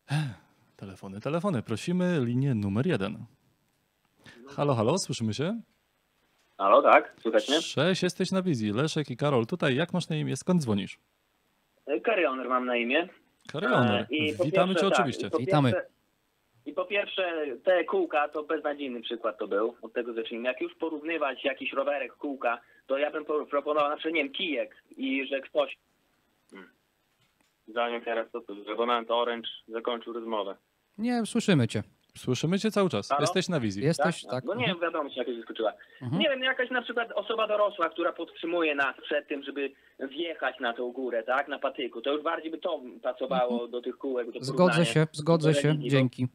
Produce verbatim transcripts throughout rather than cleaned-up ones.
Telefony, telefony. Prosimy linię numer jeden. Halo, halo, słyszymy się? Halo, tak? Słychać mnie? Cześć, jesteś na wizji. Leszek i Karol tutaj. Jak masz na imię? Skąd dzwonisz? Karioner mam na imię. Karioner. I po Witamy pierwsze, cię tak, oczywiście. i po Witamy. Pierwsze, I po pierwsze te kółka to beznadziejny przykład to był. Od tego zacznijmy. Jak już porównywać jakiś rowerek, kółka, to ja bym proponował na przykład, nie wiem, kijek i że ktoś... Hmm. Zanim teraz to tu, abonament Orange zakończył rozmowę. Nie, słyszymy cię. Słyszymy cię cały czas. Halo? Jesteś na wizji. Jesteś, tak? No nie Mhm. wiem, wiadomo, czy jakaś wyskoczyła. Mhm. Nie wiem, jakaś na przykład osoba dorosła, która podtrzymuje nas przed tym, żeby wjechać na tą górę, tak, na patyku. To już bardziej by to pasowało Mhm. do tych kółek. Do Zgodzę porównania się, zgodzę do się. religii, bo- Dzięki.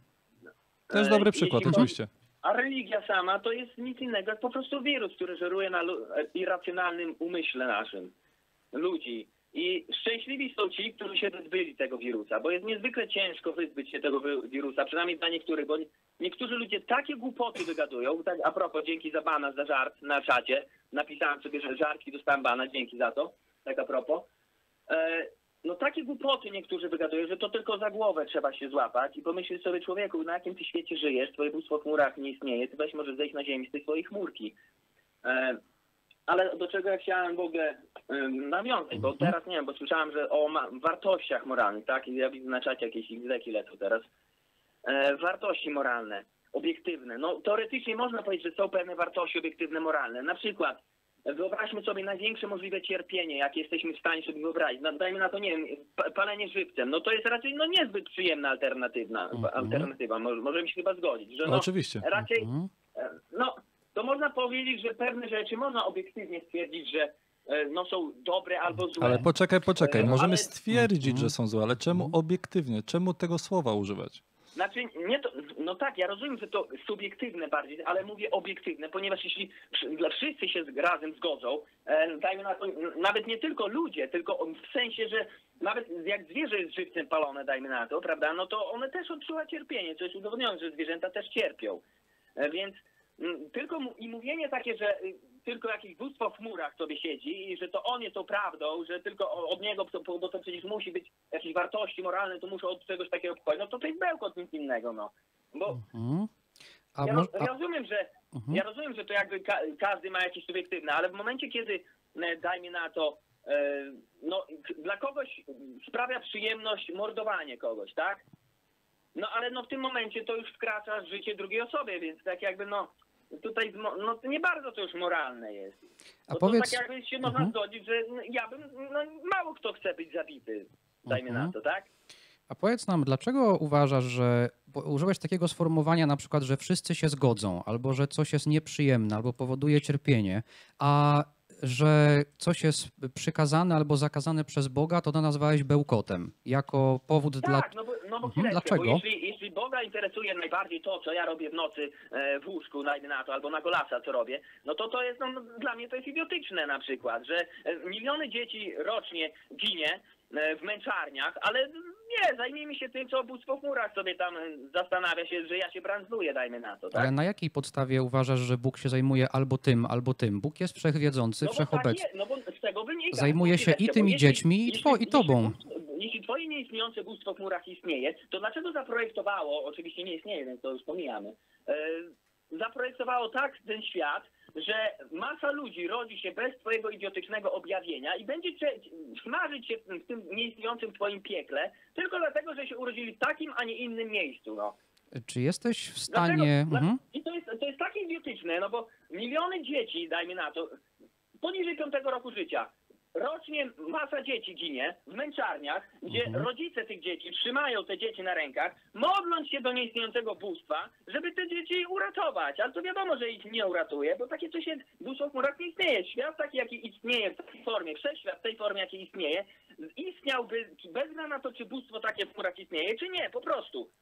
Też E, dobry przykład, jeśli chodzi- oczywiście. A religia sama to jest nic innego jak po prostu wirus, który żeruje na lu- irracjonalnym umyśle naszym ludzi. I szczęśliwi są ci, którzy się wyzbyli tego wirusa, bo jest niezwykle ciężko wyzbyć się tego wi- wirusa, przynajmniej dla niektórych, bo niektórzy ludzie takie głupoty wygadują. Tak, a propos, dzięki za bana, za żart na czacie. Napisałem sobie, że żartki dostałem bana, dzięki za to. Tak a propos. E, No takie głupoty niektórzy wygadują, że to tylko za głowę trzeba się złapać i pomyśleć sobie, człowieku, na jakim ty świecie żyjesz, twoje bóstwo w chmurach nie istnieje, ty weź możesz zejść na ziemi z tej swojej chmurki. E, ale do czego ja chciałem w ogóle e, nawiązać, bo teraz nie wiem, bo słyszałem, że o ma- wartościach moralnych, tak, i ja widzę na czacie jakieś igzeki lecą teraz. E, wartości moralne, obiektywne. No teoretycznie można powiedzieć, że są pewne wartości obiektywne, moralne. Na przykład wyobraźmy sobie największe możliwe cierpienie, jakie jesteśmy w stanie sobie wyobrazić. No, dajmy na to, nie wiem, pa- palenie żywcem. No to jest raczej no niezbyt przyjemna alternatywna, alternatywa. Może, możemy się chyba zgodzić, że no, Oczywiście. raczej, Mhm. e, no to można powiedzieć, że pewne rzeczy można obiektywnie stwierdzić, że e, no są dobre albo złe. Ale poczekaj, poczekaj. E, Możemy ale- stwierdzić, że są złe, ale czemu obiektywnie? Czemu tego słowa używać? Znaczy, nie to, no tak, ja rozumiem, że to subiektywne bardziej, ale mówię obiektywne, ponieważ jeśli wsz- dla wszyscy się z- razem zgodzą, e, dajmy na to, n- nawet nie tylko ludzie, tylko w sensie, że nawet jak zwierzę jest żywcem palone, dajmy na to, prawda, no to one też odczuwa cierpienie, co jest udowodnione, że zwierzęta też cierpią. E, więc mm, tylko mu- i mówienie takie, że y, tylko jakieś bóstwo w chmurach sobie siedzi i że to on jest tą prawdą, że tylko o- od niego, to- bo to przecież musi być jakieś wartości moralne, to muszą od czegoś takiego pochodzić, no to to jest bełkot, nic innego, no. Bo Mhm. A ja, moż, roz- ja rozumiem, że Mhm. ja rozumiem, że to jakby ka każdy ma jakieś subiektywne, ale w momencie, kiedy e, dajmy na to, e, no k- dla kogoś sprawia przyjemność mordowanie kogoś, tak? No ale no w tym momencie to już wkracza życie drugiej osobie, więc tak jakby no tutaj zmo- no to nie bardzo to już moralne jest. A Bo powiedz- to tak jakby się można Mhm. zgodzić, że no, ja bym, no mało kto chce być zabity, dajmy Mhm. na to, tak? a powiedz nam, dlaczego uważasz, że bo użyłeś takiego sformułowania na przykład, że wszyscy się zgodzą, albo że coś jest nieprzyjemne, albo powoduje cierpienie, a że coś jest przykazane albo zakazane przez Boga, to to nazwałeś bełkotem, jako powód dla... Tak, no bo, no bo Mhm, chwileczkę, dlaczego? bo jeśli, jeśli Boga interesuje najbardziej to, co ja robię w nocy e, w łóżku, dajmy na to, albo na golasa, co robię, no to to jest, no, no, dla mnie to jest idiotyczne na przykład, że e, miliony dzieci rocznie ginie e, w męczarniach, ale nie, zajmijmy się tym, co bóstwo w chmurach sobie tam e, zastanawia się, że ja się brandzluję, dajmy na to, tak? Ale na jakiej podstawie uważasz, że Bóg się zajmuje albo tym, albo tym? Bóg jest wszechwiedzący, No bo tak wszechobecny. jest, no bo z tego wynika. Zajmuje się Chwileczkę, i bo tymi jeśli- dziećmi, i jeśli- two- i tobą. Jeśli, jeśli twoje nieistniejące bóstwo w chmurach istnieje, to dlaczego zaprojektowało, oczywiście nie istnieje, więc to już pomijamy, e, zaprojektowało tak ten świat, że masa ludzi rodzi się bez twojego idiotycznego objawienia i będzie cze- smażyć się w tym nieistniejącym twoim piekle, tylko dlatego, że się urodzili w takim, a nie innym miejscu, no. Czy jesteś w Dlaczego? stanie... Dla- Mhm. I to jest, to jest takie idiotyczne, no bo miliony dzieci, dajmy na to, poniżej piątego roku życia, rocznie masa dzieci ginie w męczarniach, gdzie Mhm. rodzice tych dzieci trzymają te dzieci na rękach, modląc się do nieistniejącego bóstwa, żeby te dzieci uratować. Ale to wiadomo, że ich nie uratuje, bo takie coś jest, bóstwo w chmurach nie istnieje. Świat taki, jaki istnieje w takiej formie, wszechświat w tej formie, jakiej istnieje, istniałby bez względu na to, czy bóstwo takie w chmurach istnieje, czy nie, po prostu.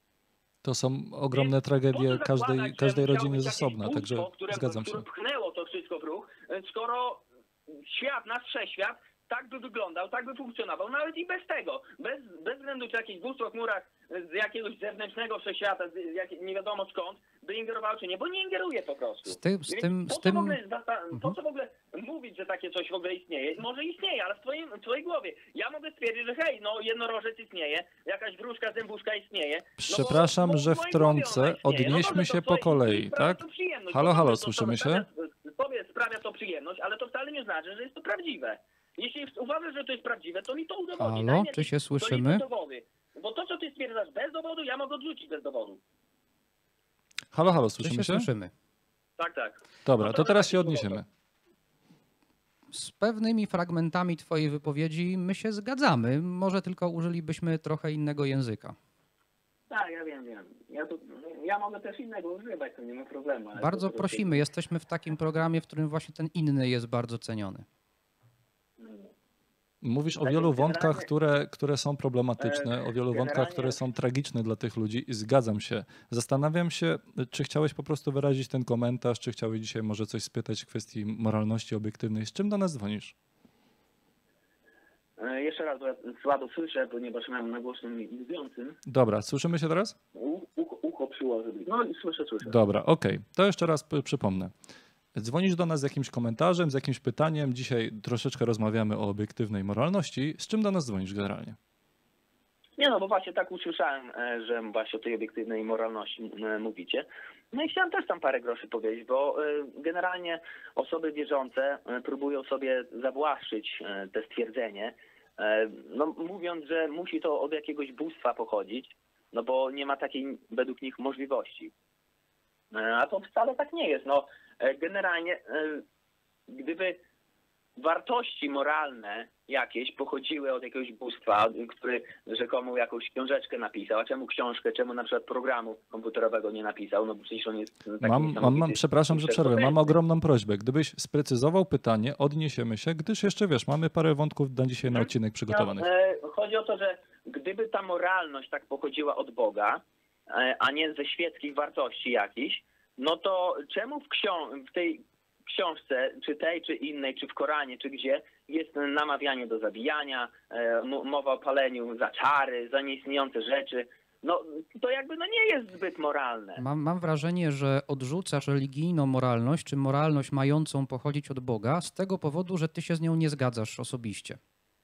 To są ogromne Więc tragedie po co każdej, zakładać, że każdej musiało rodziny być jest jakieś osobna, bóstwo, także które, zgadzam które się. pchnęło to wszystko w ruch, skoro świat, nasz wszechświat tak by wyglądał, tak by funkcjonował, nawet i bez tego. Bez, bez względu, czy jakieś bóstwo w chmurach z jakiegoś zewnętrznego wszechświata, z jak, nie wiadomo skąd, by ingerował, czy nie, bo nie ingeruje po prostu. Z tym- z Więc tym- po z co tym- w ogóle, zasta- po Mhm. co w ogóle mówić, że takie coś w ogóle istnieje. Może istnieje, ale w, twoim, w twojej głowie. Ja mogę stwierdzić, że hej, no jednorożec istnieje, jakaś wróżka, zębuszka istnieje. No bo- Przepraszam, bo w że mojej głowie ona wtrącę. istnieje. No Odnieśmy dobrze, się to po twoje- kolei, sprawia tak? to przyjemność. Halo, Bo halo, dobrze, to słyszymy sprawia- się? Tobie sprawia to przyjemność, ale to wcale nie znaczy, że jest to prawdziwe. Jeśli uważasz, że to jest prawdziwe, to mi to udowodni. Halo, Daj mi czy jakieś się słyszymy? solidne dowody. Bo to, co ty stwierdzasz bez dowodu, ja mogę odrzucić bez dowodu. Halo, halo, Czy słyszymy się się? słyszymy? Tak, tak. Dobra, No to to teraz taki się dowód. odniesiemy. Z pewnymi fragmentami twojej wypowiedzi my się zgadzamy. Może tylko użylibyśmy trochę innego języka. Tak, ja wiem, wiem. Ja, tu, ja mogę też innego używać, to nie ma problemu. ale Bardzo po prostu- prosimy, jesteśmy w takim programie, w którym właśnie ten inny jest bardzo ceniony. Mówisz o Tak, wielu generalnie- wątkach, które, które są problematyczne, o wielu wątkach, generalnie- które są tragiczne dla tych ludzi i zgadzam się. Zastanawiam się, czy chciałeś po prostu wyrazić ten komentarz, czy chciałeś dzisiaj może coś spytać w kwestii moralności obiektywnej. Z czym do nas dzwonisz? E, Jeszcze raz, bo ja słabo słyszę, ponieważ mam na głośnym mówiącym. Dobra, słyszymy się teraz? U- Ucho, ucho przyłoży. No i słyszę, słyszę. Dobra, okej. To jeszcze raz p- przypomnę. Dzwonisz do nas z jakimś komentarzem, z jakimś pytaniem. Dzisiaj troszeczkę rozmawiamy o obiektywnej moralności. Z czym do nas dzwonisz generalnie? Nie no, bo właśnie tak usłyszałem, e, że właśnie o tej obiektywnej moralności e, mówicie. No i chciałem też tam parę groszy powiedzieć, bo e, generalnie osoby wierzące e, próbują sobie zawłaszczyć e, te stwierdzenie, e, no mówiąc, że musi to od jakiegoś bóstwa pochodzić, no bo nie ma takiej według nich możliwości. E, A to wcale tak nie jest. No e, generalnie e, gdyby wartości moralne jakieś pochodziły od jakiegoś bóstwa, który rzekomo jakąś książeczkę napisał, a czemu książkę, czemu na przykład programu komputerowego nie napisał, no bo przecież on jest taki Mam, mam, mam, niesamowity przepraszam, że przerwę. Mam wszechpotężny. ogromną prośbę. Gdybyś sprecyzował pytanie, odniesiemy się, gdyż jeszcze wiesz, mamy parę wątków na dzisiaj na Mhm. odcinek przygotowanych. No, e, chodzi o to, że gdyby ta moralność tak pochodziła od Boga, e, a nie ze świeckich wartości jakichś, no to czemu w, ksią- w tej książce, czy tej, czy innej, czy w Koranie, czy gdzie, jest namawianie do zabijania, e, m- mowa o paleniu za czary, za nieistniejące rzeczy. No to jakby no nie jest zbyt moralne. Mam, mam wrażenie, że odrzucasz religijną moralność, czy moralność mającą pochodzić od Boga, z tego powodu, że ty się z nią nie zgadzasz osobiście.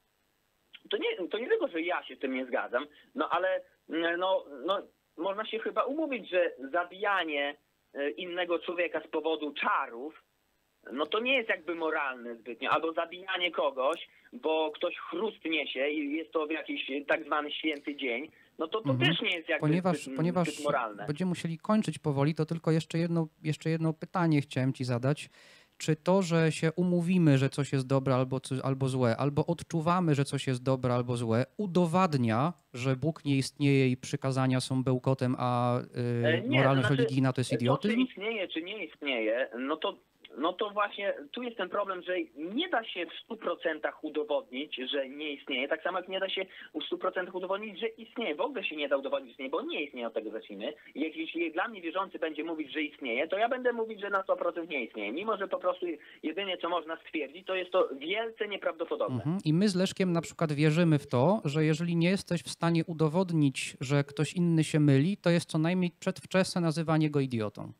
To nie, to nie tylko, że ja się z tym nie zgadzam, no ale mm, no, no, można się chyba umówić, że zabijanie e, innego człowieka z powodu czarów, no to nie jest jakby moralne zbytnio, albo zabijanie kogoś, bo ktoś chrust niesie i jest to w jakiś tak zwany święty dzień, no to to Mhm. też nie jest jakby Ponieważ, zbyt, ponieważ zbyt moralne. będziemy musieli kończyć powoli, to tylko jeszcze jedno, jeszcze jedno pytanie chciałem ci zadać. Czy to, że się umówimy, że coś jest dobre albo, coś, albo złe, albo odczuwamy, że coś jest dobre albo złe, udowadnia, że Bóg nie istnieje i przykazania są bełkotem, a y, E, nie, moralność to znaczy, religijna to jest To, czy idiotyzm? istnieje, czy nie istnieje, no to, no to właśnie tu jest ten problem, że nie da się w stu procentach udowodnić, że nie istnieje. Tak samo jak nie da się w stu procentach udowodnić, że istnieje. W ogóle się nie da udowodnić, że istnieje, bo nie istnieje, od tego zacznijmy. I jak- jeśli dla mnie wierzący będzie mówić, że istnieje, to ja będę mówić, że na sto procent nie istnieje. Mimo że po prostu jedynie co można stwierdzić, to jest to wielce nieprawdopodobne. Mhm. I my z Leszkiem na przykład wierzymy w to, że jeżeli nie jesteś w stanie udowodnić, że ktoś inny się myli, to jest co najmniej przedwczesne nazywanie go idiotą.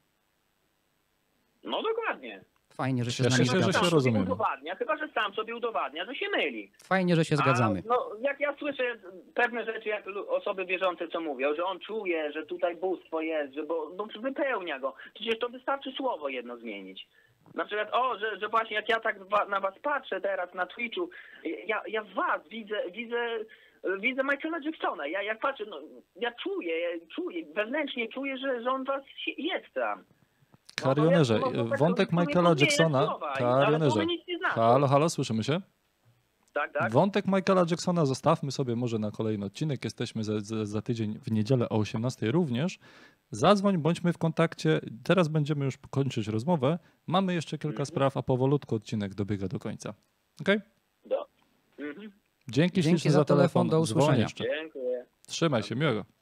No dokładnie. Fajnie, że się Cieszę z nami się, że zgadzasz. się Sam rozumiemy. sobie udowadnia, chyba że sam sobie udowadnia, że się myli. Fajnie, że się zgadzamy. A, no, jak ja słyszę pewne rzeczy, jak lu- osoby wierzące co mówią, że on czuje, że tutaj bóstwo jest, że bo, bo wypełnia go. Przecież to wystarczy słowo jedno zmienić. Na przykład, o, że, że właśnie jak ja tak wa- na was patrzę teraz na Twitchu, ja, ja w was widzę, widzę, widzę Michaela Jacksona. Ja jak patrzę, no, ja czuję, ja czuję, wewnętrznie czuję, że, że on was jest tam. Karionerze, No, no, no, wątek to nie Michaela podmienię Jacksona. słowa, ale to Karionerze. my nic nie znaczy. Halo, halo, słyszymy się? Tak, tak. Wątek Michaela Jacksona zostawmy sobie może na kolejny odcinek. Jesteśmy za, za, za tydzień w niedzielę o osiemnastej również. Zadzwoń, bądźmy w kontakcie. Teraz będziemy już kończyć rozmowę. Mamy jeszcze kilka Mhm. spraw, a powolutku odcinek dobiega do końca. Okej? Do. Mhm. Dzięki, Dzięki ślicznie za za telefon. telefon, do Dzwoń usłyszenia. jeszcze. Dziękuję. Trzymaj się, miłego.